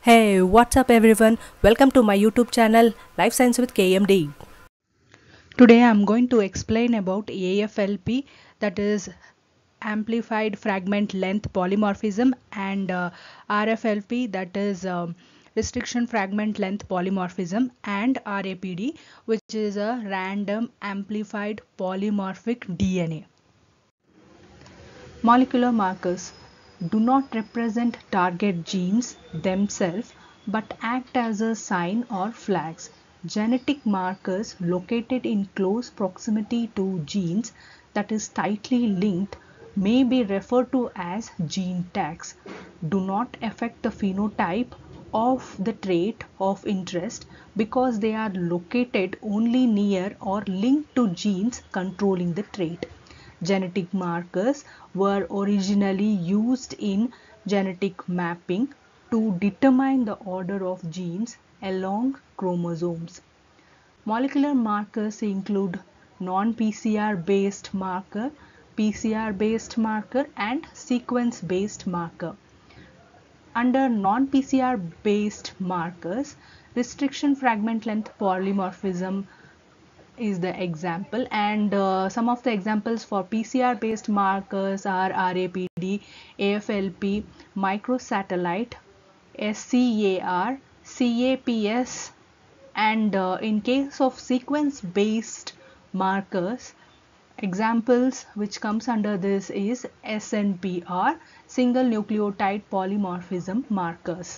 Hey, what's up everyone? Welcome to my YouTube channel Life Science with KMD. Today I'm going to explain about AFLP, that is amplified fragment length polymorphism, and RFLP, that is restriction fragment length polymorphism, and RAPD, which is a random amplified polymorphic DNA. Molecular markers do not represent target genes themselves but act as a sign or flags. Genetic markers located in close proximity to genes, that is tightly linked, may be referred to as gene tags. Do not affect the phenotype of the trait of interest because they are located only near or linked to genes controlling the trait. Genetic markers were originally used in genetic mapping to determine the order of genes along chromosomes. Molecular markers include non-PCR based marker, PCR based marker, and sequence based marker. Under non-PCR based markers, restriction fragment length polymorphism is the example, and some of the examples for PCR based markers are RAPD, AFLP, microsatellite, SCAR, CAPS, and in case of sequence based markers, examples which comes under this is SNPR, single nucleotide polymorphism markers.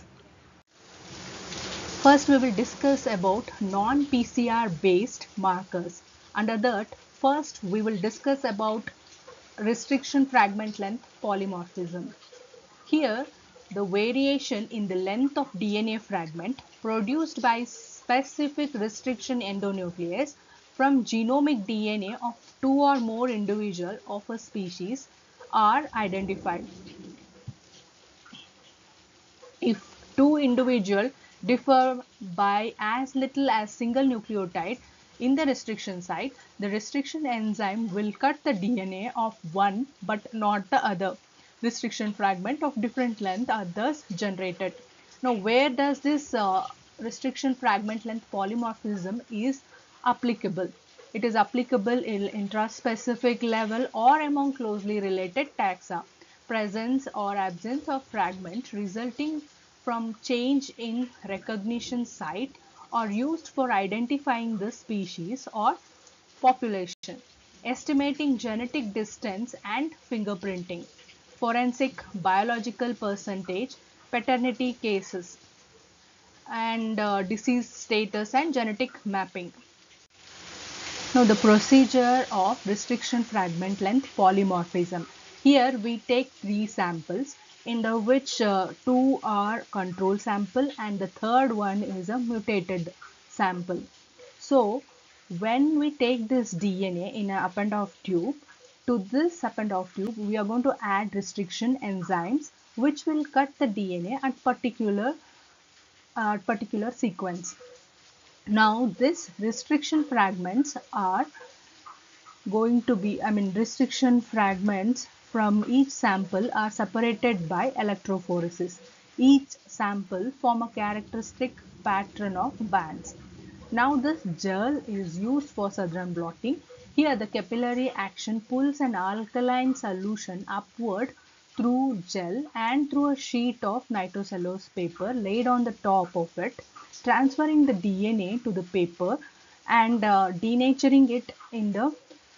First, we will discuss about non-PCR based markers. Under that, first we will discuss about restriction fragment length polymorphism. Here, the variation in the length of DNA fragment produced by specific restriction endonuclease from genomic DNA of two or more individuals of a species are identified. If two individuals differ by as little as single nucleotide in the restriction site, the restriction enzyme will cut the DNA of one but not the other. Restriction fragment of different length are thus generated. Now, where does this restriction fragment length polymorphism is applicable? It is applicable in intraspecific level or among closely related taxa. Presence or absence of fragment resulting from change in recognition site are used for identifying the species or population, estimating genetic distance and fingerprinting, forensic biological percentage, paternity cases, and disease status and genetic mapping. Now, the procedure of restriction fragment length polymorphism. Here we take three samples, in the which two are control sample and the third one is a mutated sample. So, when we take this DNA in an Eppendorf tube, to this Eppendorf tube we are going to add restriction enzymes which will cut the DNA at particular sequence. Now, this restriction fragments are going to be, restriction fragments from each sample are separated by electrophoresis. Each sample form a characteristic pattern of bands. Now, this gel is used for Southern blotting. Here, the capillary action pulls an alkaline solution upward through gel and through a sheet of nitrocellulose paper laid on the top of it, transferring the DNA to the paper and denaturing it in the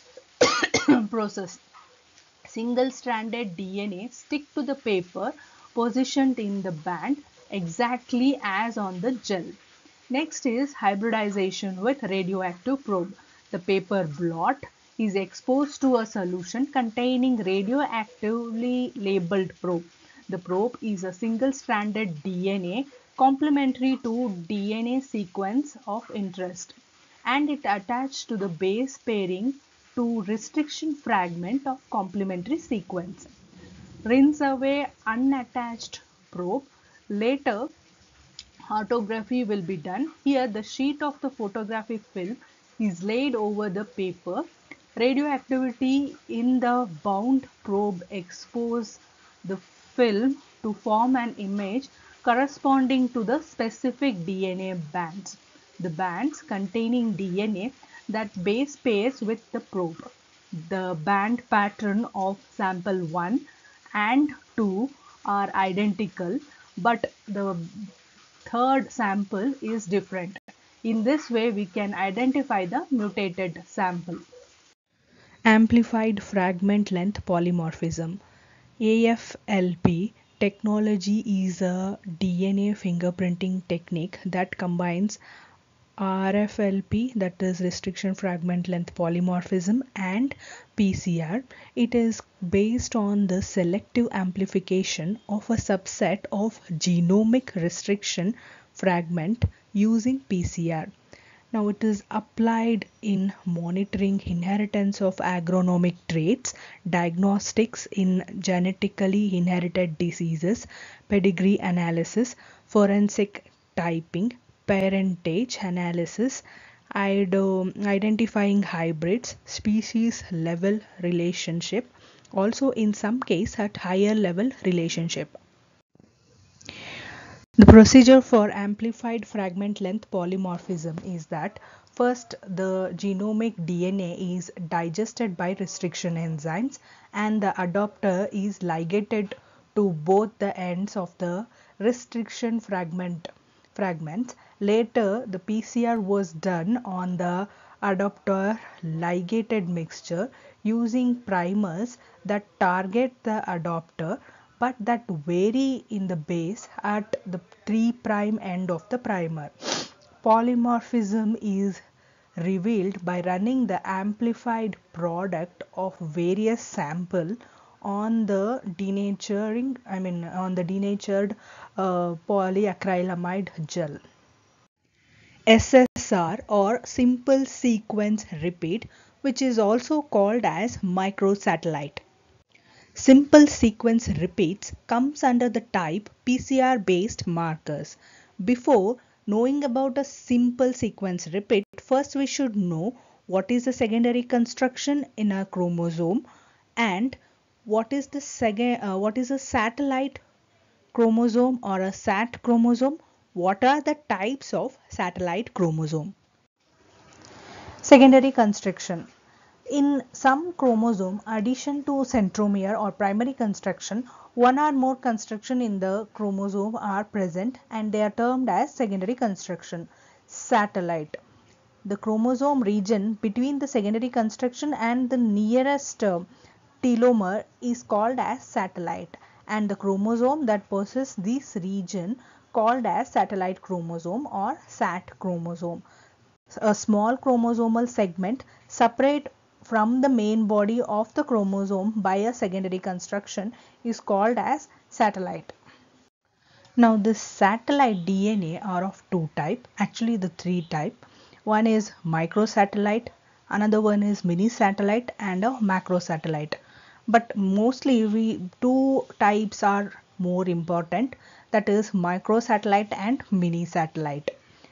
process. Single-stranded DNA stick to the paper positioned in the band exactly as on the gel. Next is hybridization with radioactive probe. The paper blot is exposed to a solution containing radioactively labeled probe. The probe is a single-stranded DNA complementary to DNA sequence of interest, and it attached to the base pairing to restriction fragment of complementary sequence. Rinse away unattached probe. Later, autography will be done. Here, the sheet of the photographic film is laid over the paper. Radioactivity in the bound probe exposes the film to form an image corresponding to the specific DNA bands. The bands containing DNA that base pairs with the probe. The band pattern of sample 1 and 2 are identical, but the third sample is different. In this way, we can identify the mutated sample. Amplified fragment length polymorphism. AFLP technology is a DNA fingerprinting technique that combines RFLP, that is restriction fragment length polymorphism, and PCR. It is based on the selective amplification of a subset of genomic restriction fragment using PCR. Now it is applied in monitoring inheritance of agronomic traits, diagnostics in genetically inherited diseases, pedigree analysis, forensic typing, parentage analysis, identifying hybrids, species level relationship, also in some case at higher level relationship. The procedure for amplified fragment length polymorphism is that first the genomic DNA is digested by restriction enzymes and the adopter is ligated to both the ends of the restriction fragments. Later, the PCR was done on the adopter ligated mixture using primers that target the adopter but that vary in the base at the 3' end of the primer. Polymorphism is revealed by running the amplified product of various sample on the denatured polyacrylamide gel. SSR or simple sequence repeat, which is also called as microsatellite. Simple sequence repeats comes under the type PCR based markers. Before knowing about a simple sequence repeat, first we should know what is the secondary construction in a chromosome and what is a satellite chromosome or a SAT chromosome. What are the types of satellite chromosome? Secondary construction. In some chromosome, addition to centromere or primary construction, one or more construction in the chromosome are present and they are termed as secondary construction. Satellite. The chromosome region between the secondary construction and the nearest telomere is called as satellite, and the chromosome that possesses this region called as satellite chromosome or SAT chromosome. A small chromosomal segment separate from the main body of the chromosome by a secondary construction is called as satellite. Now this satellite DNA are of two type, actually the three type. One is microsatellite, another one is mini satellite and a macrosatellite. But mostly two types are more important, that is microsatellite and mini satellite.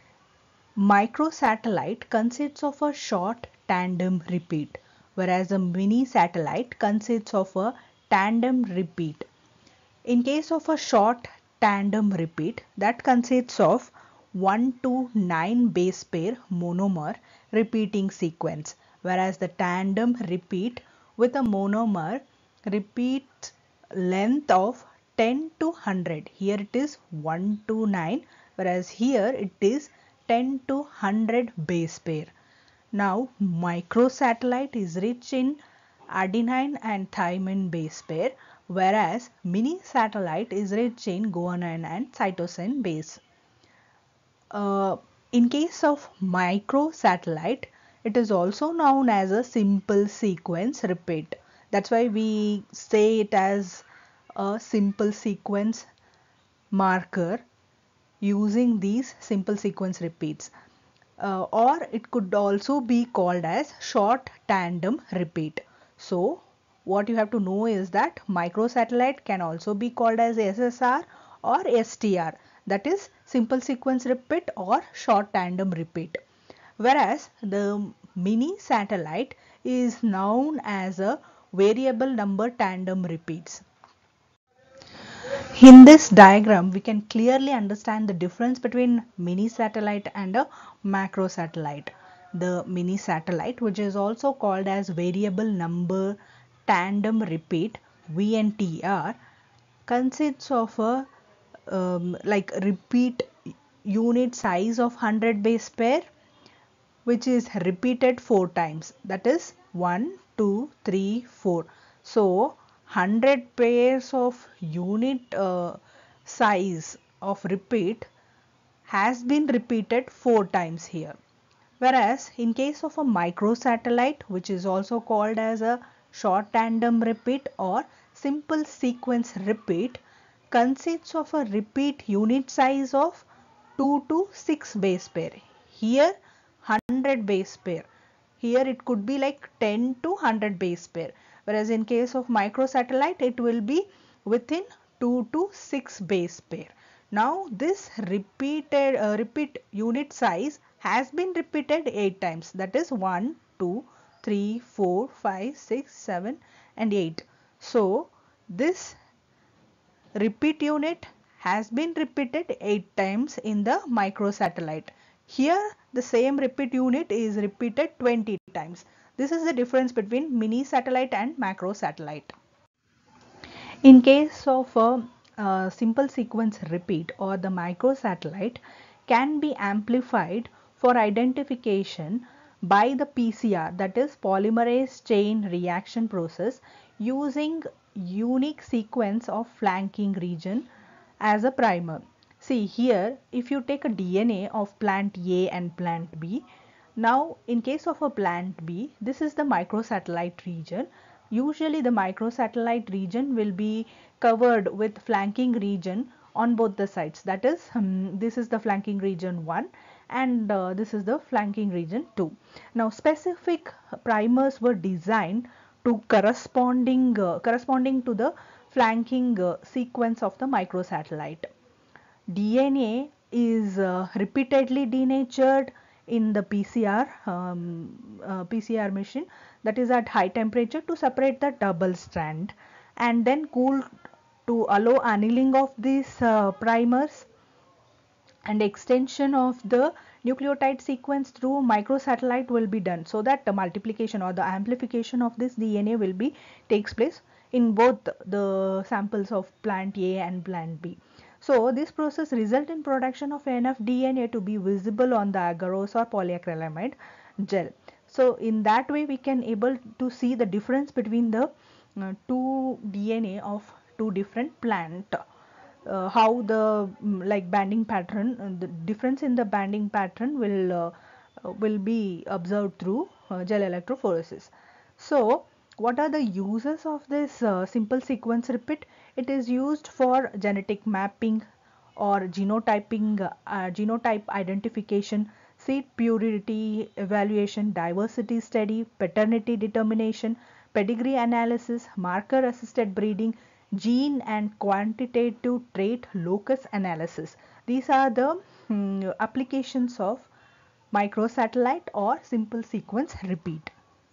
Microsatellite consists of a short tandem repeat, whereas a mini satellite consists of a tandem repeat. In case of a short tandem repeat, that consists of 1 to 9 base pair monomer repeating sequence, whereas the tandem repeat with a monomer repeat length of 10 to 100. Here it is 1 to 9, whereas here it is 10 to 100 base pair. Now microsatellite is rich in adenine and thymine base pair, whereas mini satellite is rich in guanine and cytosine base. In case of microsatellite, it is also known as a simple sequence repeat. That's why we say it as a simple sequence marker using these simple sequence repeats. Or it could also be called as short tandem repeat. So what you have to know is that microsatellite can also be called as SSR or STR, that is simple sequence repeat or short tandem repeat, whereas the mini satellite is known as a variable number tandem repeats. In this diagram, we can clearly understand the difference between mini satellite and a macro satellite. The mini satellite, which is also called as variable number tandem repeat (VNTR), consists of a repeat unit size of 100 base pair, which is repeated 4 times, that is 1 2 3 4. So 100 pairs of unit size of repeat has been repeated 4 times here. Whereas in case of a microsatellite, which is also called as a short tandem repeat or simple sequence repeat, consists of a repeat unit size of 2 to 6 base pair. Here 100 base pair. Here it could be like 10 to 100 base pair. Whereas in case of microsatellite, it will be within 2 to 6 base pair. Now this repeat unit size has been repeated 8 times, that is 1 2 3 4 5 6 7 and 8. So this repeat unit has been repeated 8 times in the microsatellite. Here the same repeat unit is repeated 20 times. This is the difference between mini satellite and macro satellite. In case of a simple sequence repeat, or the microsatellite can be amplified for identification by the PCR, that is polymerase chain reaction process, using unique sequence of flanking region as a primer. See here, if you take a DNA of plant A and plant B, now in case of a plant B, this is the microsatellite region. Usually the microsatellite region will be covered with flanking region on both the sides. That is, this is the flanking region 1 and this is the flanking region 2. Now specific primers were designed to corresponding to the flanking sequence of the microsatellite. DNA is repeatedly denatured in the PCR machine, that is at high temperature, to separate the double strand, and then cooled to allow annealing of these primers and extension of the nucleotide sequence through microsatellite will be done, so that the multiplication or the amplification of this DNA will be takes place in both the samples of plant A and plant B. So this process result in production of enough DNA to be visible on the agarose or polyacrylamide gel. So in that way we can able to see the difference between the two DNA of two different plant. How the like banding pattern, the difference in the banding pattern will be observed through gel electrophoresis. So what are the uses of this simple sequence repeat? It is used for genetic mapping or genotyping, genotype identification, seed purity evaluation, diversity study, paternity determination, pedigree analysis, marker assisted breeding, gene and quantitative trait locus analysis. These are the applications of microsatellite or simple sequence repeat.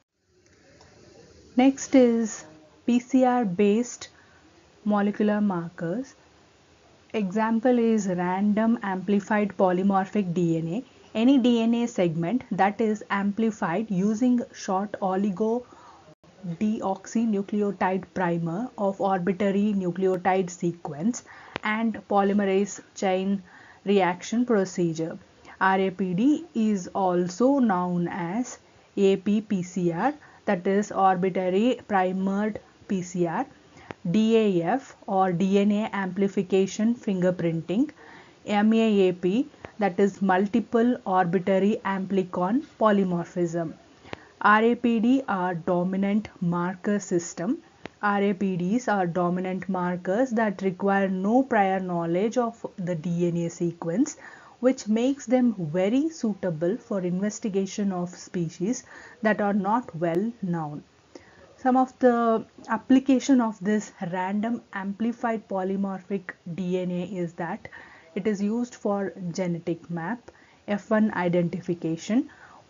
Next is PCR based molecular markers. Example is random amplified polymorphic DNA. Any DNA segment that is amplified using short oligo deoxynucleotide primer of arbitrary nucleotide sequence and polymerase chain reaction procedure. RAPD is also known as APPCR, that is arbitrary primered PCR, DAF or DNA amplification fingerprinting, MAAP, that is multiple arbitrary amplicon polymorphism. RAPD are dominant marker system. RAPDs are dominant markers that require no prior knowledge of the DNA sequence, which makes them very suitable for investigation of species that are not well known. Some of the application of this random amplified polymorphic DNA is that it is used for genetic map, F1 identification,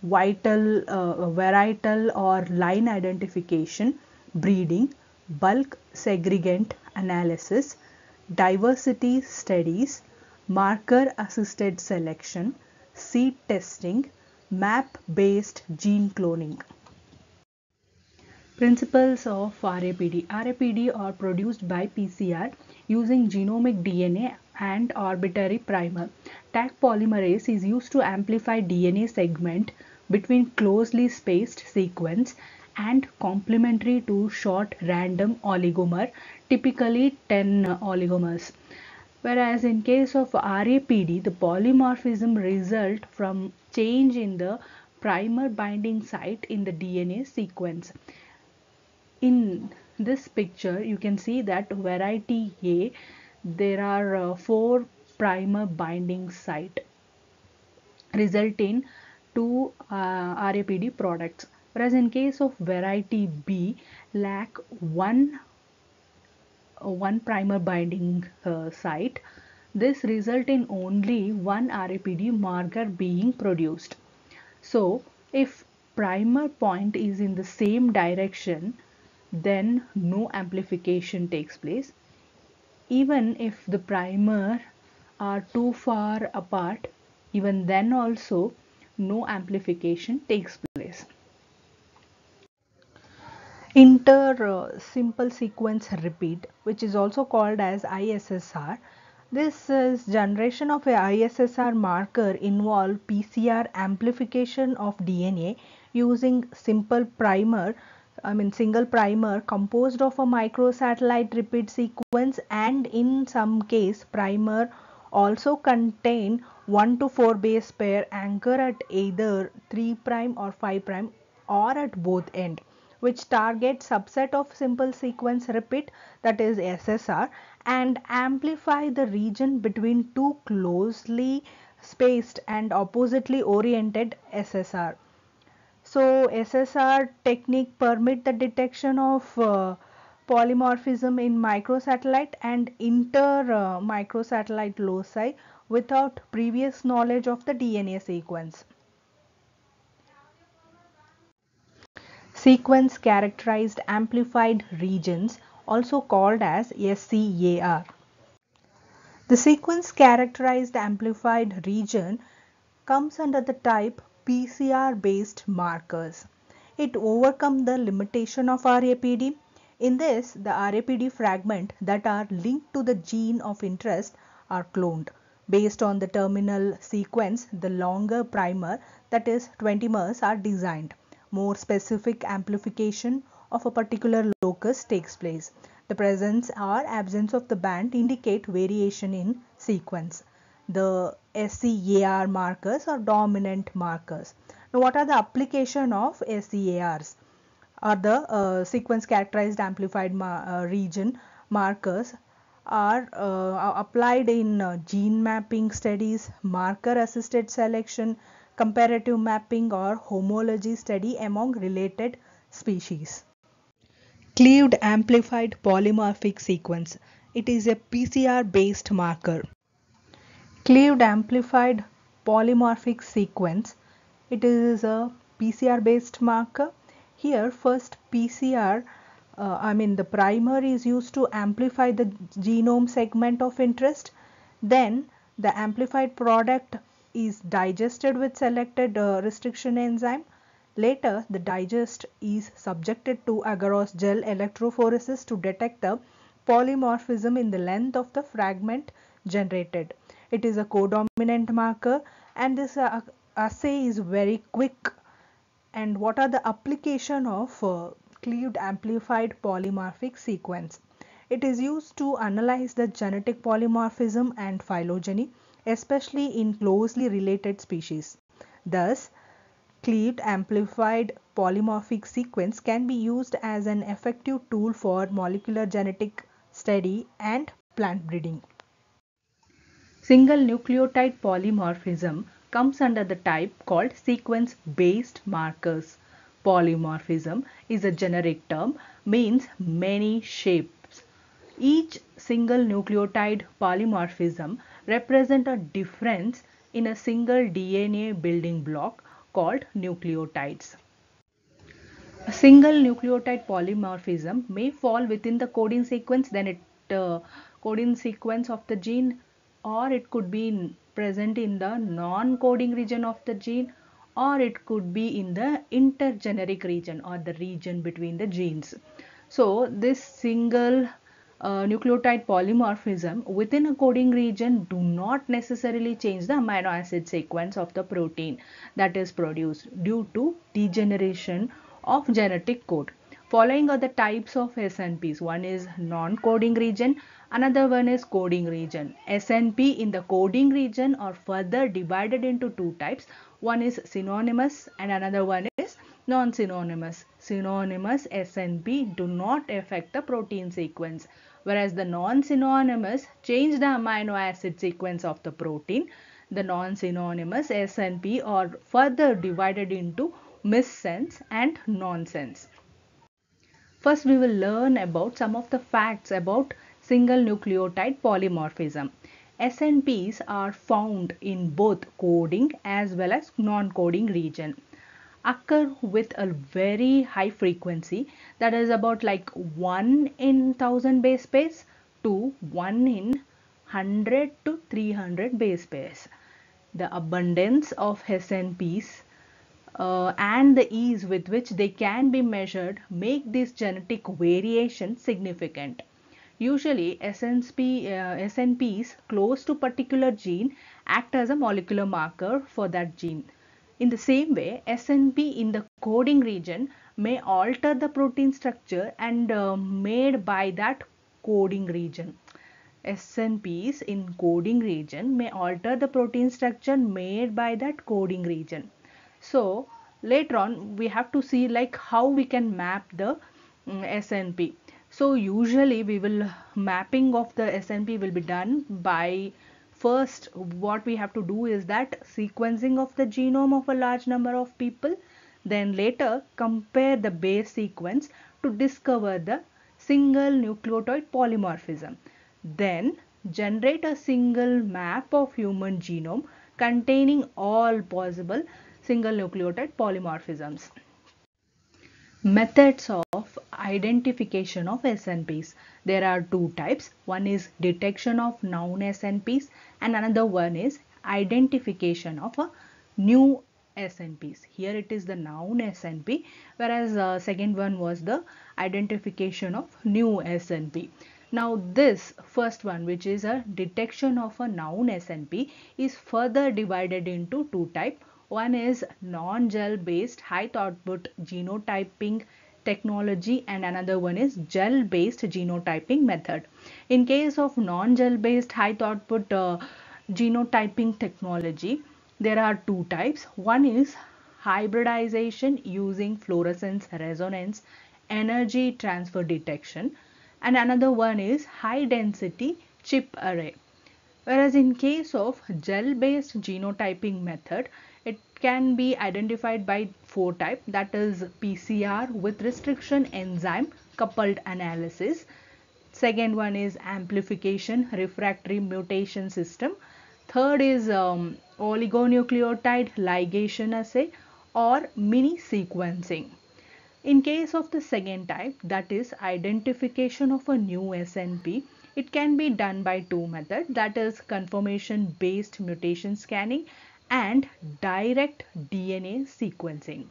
varietal or line identification, breeding, bulk segregant analysis, diversity studies, marker assisted selection, seed testing, map based gene cloning. Principles of RAPD. RAPD are produced by PCR using genomic DNA and arbitrary primer. Taq polymerase is used to amplify DNA segment between closely spaced sequence and complementary to short random oligomer, typically 10 oligomers. Whereas in case of RAPD, the polymorphism result from change in the primer binding site in the DNA sequence. In this picture you can see that variety A there are 4 primer binding site result in 2 RAPD products, whereas in case of variety B lack one primer binding site. This result in only one RAPD marker being produced. So if primer point is in the same direction, then no amplification takes place. Even if the primer are too far apart, even then also no amplification takes place. Simple sequence repeat, which is also called as ISSR. This is generation of a ISSR marker involve PCR amplification of DNA using single primer composed of a microsatellite repeat sequence, and in some case primer also contain 1 to 4 base pair anchor at either 3' or 5' or at both end, which target subset of simple sequence repeat, that is SSR, and amplify the region between two closely spaced and oppositely oriented SSR. So SSR technique permit the detection of polymorphism in microsatellite and inter microsatellite loci without previous knowledge of the DNA sequence. Sequence characterized amplified regions, also called as SCAR. The sequence characterized amplified region comes under the type PCR based markers. It overcomes the limitation of RAPD. In this, the RAPD fragment that are linked to the gene of interest are cloned. Based on the terminal sequence, the longer primer, that is 20 mers, are designed. More specific amplification of a particular locus takes place. The presence or absence of the band indicate variation in sequence. The SCAR markers are dominant markers. Now, what are the application of SCARs? Or the sequence characterized amplified region markers are applied in gene mapping studies, marker assisted selection, comparative mapping, or homology study among related species. Cleaved amplified polymorphic sequence. It is a PCR based marker. Cleaved amplified polymorphic sequence. It is a PCR based marker. Here first PCR, the primer is used to amplify the genome segment of interest. Then the amplified product is digested with selected restriction enzyme. Later, the digest is subjected to agarose gel electrophoresis to detect the polymorphism in the length of the fragment generated. It is a codominant marker, and this assay is very quick. And what are the application of cleaved amplified polymorphic sequence? It is used to analyze the genetic polymorphism and phylogeny, especially in closely related species. Thus, cleaved amplified polymorphic sequence can be used as an effective tool for molecular genetic study and plant breeding. Single nucleotide polymorphism comes under the type called sequence based markers. Polymorphism is a generic term, means many shapes. Each single nucleotide polymorphism represents a difference in a single DNA building block called nucleotides. A single nucleotide polymorphism may fall within the coding sequence, then it coding sequence of the gene, or it could be present in the non-coding region of the gene, or it could be in the intergeneric region or the region between the genes. So this single nucleotide polymorphism within a coding region do not necessarily change the amino acid sequence of the protein that is produced due to degeneration of genetic code. Following are the types of SNPs. One is non-coding region, another one is coding region. SNP in the coding region are further divided into two types. One is synonymous and another one is non-synonymous. Synonymous SNP do not affect the protein sequence, whereas the non-synonymous change the amino acid sequence of the protein. The non-synonymous SNP are further divided into missense and nonsense. First, we will learn about some of the facts about single nucleotide polymorphism. SNPs are found in both coding as well as non-coding region. Occur with a very high frequency, that is about like 1 in 1000 base pairs to 1 in 100 to 300 base pairs. The abundance of SNPs and the ease with which they can be measured make this genetic variation significant. Usually SNPs close to particular gene act as a molecular marker for that gene. In the same way, SNP in the coding region may alter the protein structure and made by that coding region. SNPs in coding region may alter the protein structure made by that coding region. So later on we have to see like how we can map the SNP. So usually we will mapping of the SNP will be done by, first what we have to do is that sequencing of the genome of a large number of people, then later compare the base sequence to discover the single nucleotide polymorphism, then generate a single map of human genome containing all possible single nucleotide polymorphisms. Methods of identification of SNPs. There are two types. One is detection of known SNPs and another one is identification of a new SNPs. Here it is the known SNP, whereas second one was the identification of new SNP. Now this first one, which is a detection of a known SNP, is further divided into two types. One is non-gel based high throughput genotyping technology and another one is gel based genotyping method. In case of non-gel based high throughput genotyping technology, there are two types. One is hybridization using fluorescence resonance energy transfer detection and another one is high density chip array. Whereas in case of gel based genotyping method, it can be identified by four types, that is PCR with restriction enzyme coupled analysis. Second one is amplification refractory mutation system. Third is oligonucleotide ligation assay or mini sequencing. In case of the second type, that is identification of a new SNP, it can be done by two methods, that is confirmation based mutation scanning and direct DNA sequencing.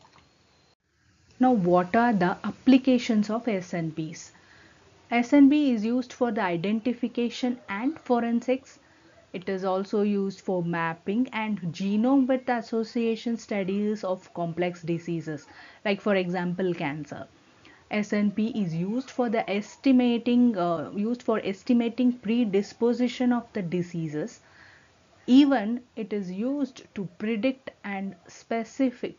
Now what are the applications of SNPs? SNP is used for the identification and forensics. It is also used for mapping and genome width association studies of complex diseases like for example cancer. SNP is used for the estimating predisposition of the diseases. Even it is used to predict a specific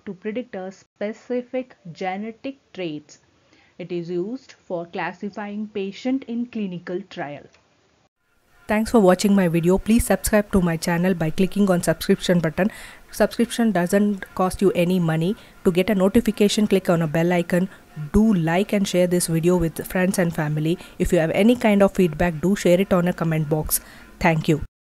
genetic traits. It is used for classifying patient in clinical trial. Thanks for watching my video. Please subscribe to my channel by clicking on subscription button. Subscription doesn't cost you any money. To get a notification, click on a bell icon. Do like and share this video with friends and family. If you have any kind of feedback, do share it on a comment box. Thank you.